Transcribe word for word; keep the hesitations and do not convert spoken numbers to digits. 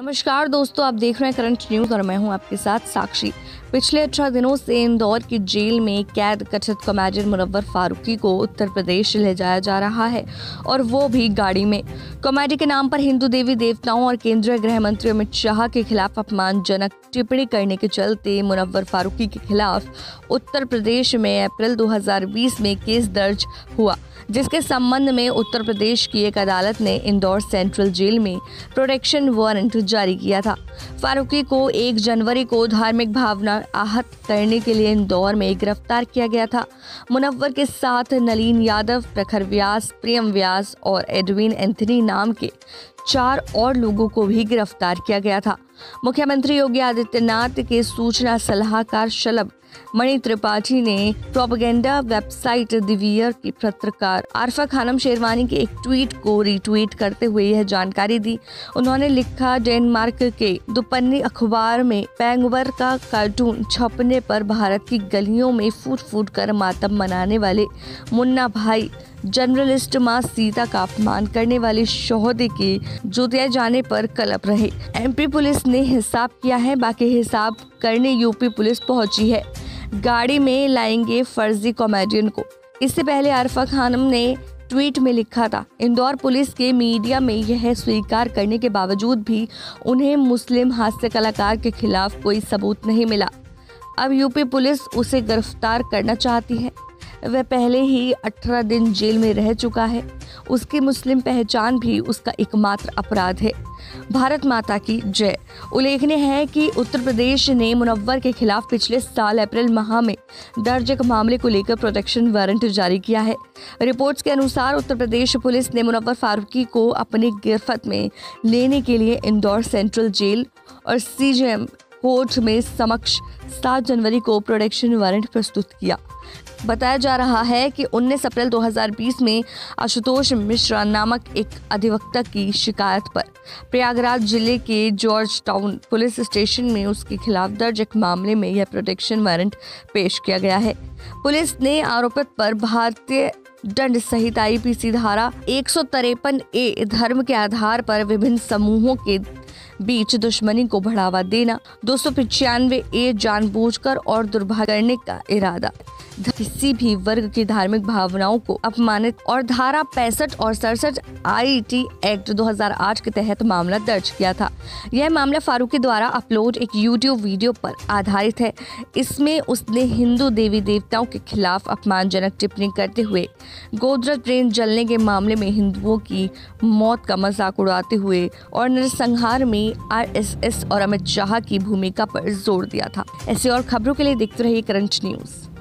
नमस्कार दोस्तों, आप देख रहे हैं करंट न्यूज और मैं हूं आपके साथ साक्षी। पिछले अठारह दिनों से इंदौर की जेल में कैद कथित कॉमेडियन मुनव्वर फारूकी को उत्तर प्रदेश ले जाया जा रहा है और वो भी गाड़ी में। कॉमेडी के नाम पर हिंदू देवी देवताओं और केंद्रीय गृह मंत्री अमित शाह के खिलाफ अपमानजनक टिप्पणी करने के चलते मुनव्वर फारूकी के खिलाफ उत्तर प्रदेश में अप्रैल दो हज़ार बीस में केस दर्ज हुआ, जिसके संबंध में उत्तर प्रदेश की एक अदालत ने इंदौर सेंट्रल जेल में प्रोटेक्शन वारंट जारी किया था। फारूकी को एक जनवरी को धार्मिक भावना आहत करने के लिए इंदौर में गिरफ्तार किया गया था। मुनव्वर के साथ नलीन यादव, प्रखर व्यास, प्रियम व्यास और एडविन एंथनी नाम के चार और लोगों को भी गिरफ्तार किया गया था। मुख्यमंत्री योगी आदित्यनाथ के सूचना सलाहकार शलभ मणि त्रिपाठी ने प्रोपेगेंडा वेबसाइट दिवियर की पत्रकार आरफा खानम शेरवानी के एक ट्वीट को रीट्वीट करते हुए यह जानकारी दी। उन्होंने लिखा, डेनमार्क के दुपन्नी अखबार में पेंगुवर का कार्टून छपने पर भारत की गलियों में फूट फूट कर मातम मनाने वाले मुन्ना भाई जर्नलिस्ट मां सीता का अपमान करने वाले शोहदे के जुतिया जाने पर कलप रहे। एमपी पुलिस ने हिसाब किया है, बाकी हिसाब करने यूपी पुलिस पहुंची है। गाड़ी में लाएंगे फर्जी कॉमेडियन को। इससे पहले आरफा खानम ने ट्वीट में लिखा था, इंदौर पुलिस के मीडिया में यह स्वीकार करने के बावजूद भी उन्हें मुस्लिम हास्य कलाकार के खिलाफ कोई सबूत नहीं मिला। अब यूपी पुलिस उसे गिरफ्तार करना चाहती है। वह पहले ही अठारह दिन जेल में रह चुका है। उसकी मुस्लिम पहचान भी उसका एकमात्र अपराध है। भारत माता की जय। उल्लेखनीय है कि उत्तर प्रदेश ने मुनव्वर के खिलाफ पिछले साल अप्रैल माह में दर्ज एक मामले को लेकर प्रोटेक्शन वारंट जारी किया है। रिपोर्ट्स के अनुसार उत्तर प्रदेश पुलिस ने मुनव्वर फारूकी को अपनी गिरफ्त में लेने के लिए इंदौर सेंट्रल जेल और सीजेएम कोर्ट में समक्ष सात जनवरी को प्रोटेक्शन वारंट प्रस्तुत किया। बताया जा रहा है कि उन्नीस अप्रैल दो हज़ार बीस में आशुतोष मिश्रा नामक एक अधिवक्ता की शिकायत पर प्रयागराज जिले के जॉर्ज टाउन पुलिस स्टेशन में उसके खिलाफ दर्ज एक मामले में यह प्रोटेक्शन वारंट पेश किया गया है। पुलिस ने आरोपित पर भारतीय दंड संहिता आईपीसी धारा एक सौ तिरपन ए धर्म के आधार पर विभिन्न समूहों के बीच दुश्मनी को बढ़ावा देना, दो सौ पिचानवे ए जानबूझकर और दुर्भाग्य करने का इरादा, किसी भी वर्ग की धार्मिक भावनाओं को अपमानित और धारा पैंसठ और सड़सठ आईटी एक्ट दो हज़ार आठ के तहत मामला दर्ज किया था। यह मामला फारूकी द्वारा अपलोड एक यूट्यूब वीडियो पर आधारित है। इसमें उसने हिंदू देवी देवताओं के खिलाफ अपमानजनक टिप्पणी करते हुए गोदरेज ट्रेन जलने के मामले में हिंदुओं की मौत का मजाक उड़ाते हुए और नरसंहार में आरएसएस और अमित शाह की भूमिका पर जोर दिया था। ऐसी और खबरों के लिए देखते रहिए करंट न्यूज।